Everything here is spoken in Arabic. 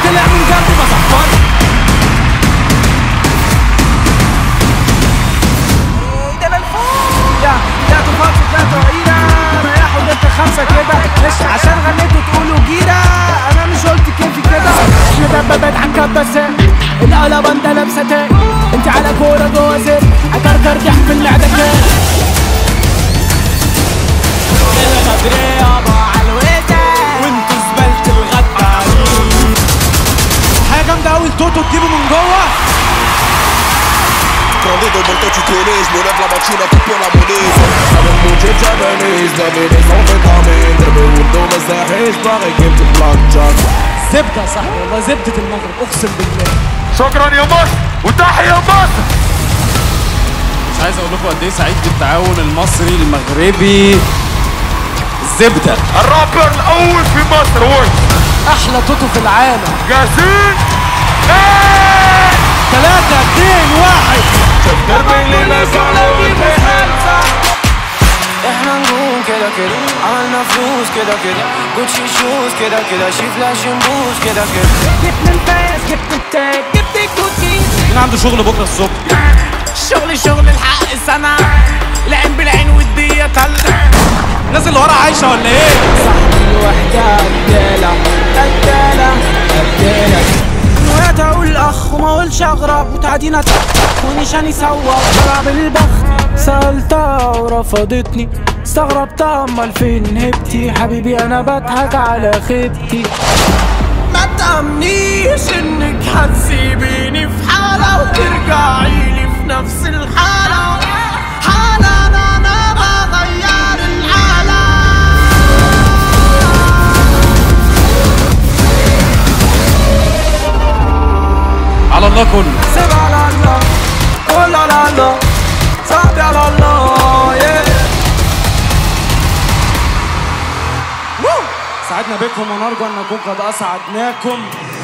طلع من جنبي بصفر. ده انا الفوق يا طوفان طلعتوا عيرة. ريحوا ده انت خمسة كده مش عشان غنيتوا تقولوا جيرة. انا مش قلت كيفي كده. احنا دبابات عالكباسات القلبة انت لابسة تاج. انت على كورة جوا زر اكركر ضحك في المعدة كان. الغدر يابا عالويتة وانتوا زبالة الغدارين. حاجة جامدة اوي التوتو تجيبه من جوه. Quand des deux tu connais, je me lève la machine à couper la monnaie. Avec mon jet javanese, j'avais des amphétamines. دربي ولدو ما ساحيش باغي جبت بلاك جاك. زبدة يا صاحبي والله زبدة المغرب اقسم بالله. شكرا يا مصر وتحيا مصر. مش عايز اقول لكم قد ايه سعيد بالتعاون المصري المغربي. الزبدة الرابر الاول في مصر وش احلى توتو في العالم. جاهزين؟ 3 2 1. دربي اللي نزعنا والبحر. احنا نقوم كده كده عملنا فلوس كده كده جوتشي شوز كده كده شي فلاش نبوز كده كده. جبت الفاس جبت التاج جبت الكوكي. مين عنده شغل بكره الصبح؟ شغل الحق السنة. العين بالعين والدية تلقى. الناس اللي ورا عايشه ولا ايه؟ صاحبي الوحدة قتالة قتالة قتالة. نويت اقول اخ وما اقولش اغرب. وتعدينا ونشاني سوا ضرب البخت. سألتها ورفضتني استغربتها امال فين هبتي. حبيبي انا بضحك على خيبتي. ما تأمنيش انك هتسيبيني في حالة وترجعيلي في نفس الحالة. حالة انا بغير العالم. على الله كله. سيب على الله قول على الله صعب على الله yeah. سعدنا بكم ونرجو ان نكون قد اسعدناكم.